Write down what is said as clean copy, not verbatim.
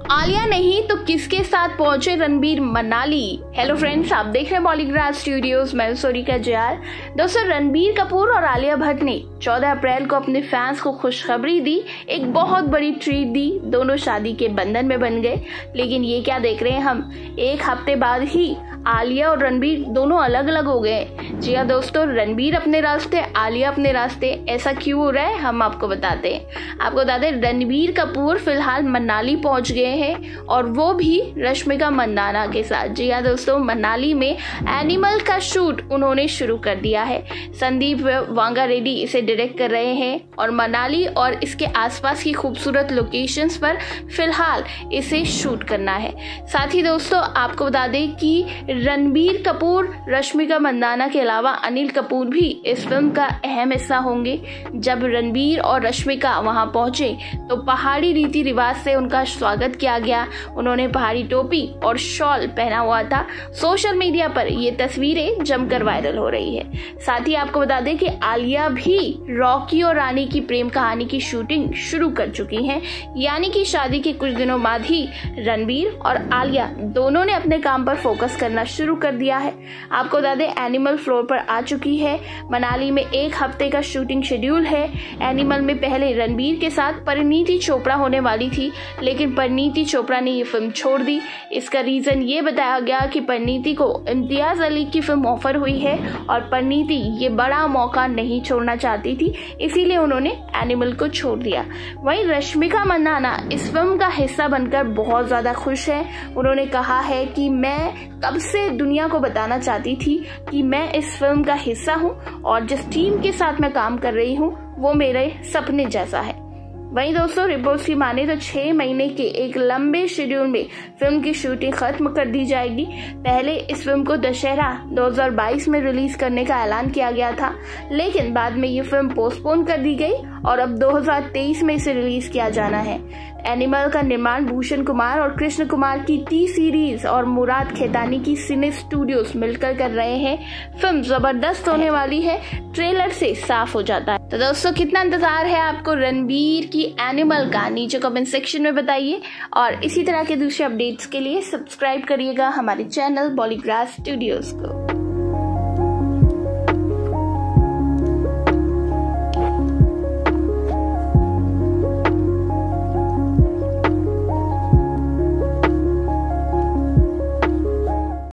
आलिया नहीं तो किसके साथ पहुंचे रणबीर मनाली। हेलो फ्रेंड्स, आप देख रहे हैं बॉलीग्राफ स्टूडियोज। मैं सोरिका जयार। दोस्तों, रणबीर कपूर और आलिया भट्ट ने 14 अप्रैल को अपने फैंस को खुशखबरी दी, एक बहुत बड़ी ट्रीट दी। दोनों शादी के बंधन में बन गए। लेकिन ये क्या देख रहे हैं हम, एक हफ्ते बाद ही आलिया और रणबीर दोनों अलग अलग हो गए। जी हाँ दोस्तों, रणबीर अपने रास्ते, आलिया अपने रास्ते। ऐसा क्यों हो रहा है हम आपको बताते हैं। आपको बता दें, रणबीर कपूर फिलहाल मनाली पहुंच गए हैं और वो भी रश्मिका मंदाना के साथ। जी हाँ दोस्तों, मनाली में एनिमल का शूट उन्होंने शुरू कर दिया है। संदीप वांगा रेड्डी इसे डायरेक्ट कर रहे हैं और मनाली और इसके आसपास की खूबसूरत लोकेशंस पर फिलहाल इसे शूट करना है। साथ ही दोस्तों, आपको बता दें कि रणबीर कपूर, रश्मिका मंदाना के अलावा अनिल कपूर भी इस फिल्म का अहम हिस्सा होंगे। जब रणबीर और रश्मिका वहां पहुंचे तो पहाड़ी रीति रिवाज से उनका स्वागत किया गया। उन्होंने पहाड़ी टोपी और शॉल पहना हुआ था। सोशल मीडिया पर ये तस्वीरें जमकर वायरल हो रही है। साथ ही आपको बता दें कि आलिया भी रॉकी और रानी की प्रेम कहानी की शूटिंग शुरू कर चुकी हैं। यानी कि शादी के कुछ दिनों बाद ही रणबीर और आलिया दोनों ने अपने काम पर फोकस करना शुरू कर दिया है। आपको बता दें, एनिमल फ्लोर पर आ चुकी है। मनाली में एक हफ्ते का शूटिंग शेड्यूल है। एनिमल में पहले रणबीर के साथ परिणीति चोपड़ा होने वाली थी, लेकिन परिणीति चोपड़ा ने ये फिल्म छोड़ दी। इसका रीजन ये बताया गया कि परिणीति को इम्तियाज अली की फिल्म ऑफर हुई है और परिणीति ये बड़ा मौका नहीं छोड़ना चाहती थी, इसीलिए उन्होंने एनिमल को छोड़ दिया। वहीं रश्मिका मंदाना इस फिल्म का हिस्सा बनकर बहुत ज्यादा खुश है। उन्होंने कहा है कि मैं कब से दुनिया को बताना चाहती थी कि मैं इस फिल्म का हिस्सा हूं और जिस टीम के साथ मैं काम कर रही हूं वो मेरे सपने जैसा है। वहीं दोस्तों, रिपोर्ट्स की माने तो 6 महीने के एक लंबे शेड्यूल में फिल्म की शूटिंग खत्म कर दी जाएगी। पहले इस फिल्म को दशहरा 2022 में रिलीज करने का ऐलान किया गया था, लेकिन बाद में ये फिल्म पोस्टपोन कर दी गई और अब 2023 में इसे रिलीज किया जाना है। एनिमल का निर्माण भूषण कुमार और कृष्ण कुमार की टी सीरीज और मुराद खेतानी की सिने स्टूडियोज मिलकर कर रहे हैं। फिल्म जबरदस्त होने वाली है, ट्रेलर से साफ हो जाता है। तो दोस्तों, कितना इंतजार है आपको रणबीर की एनिमल का, नीचे कमेंट सेक्शन में बताइए। और इसी तरह के दूसरे अपडेट्स के लिए सब्सक्राइब करिएगा हमारे चैनल बॉलीग्राफ स्टूडियोज को।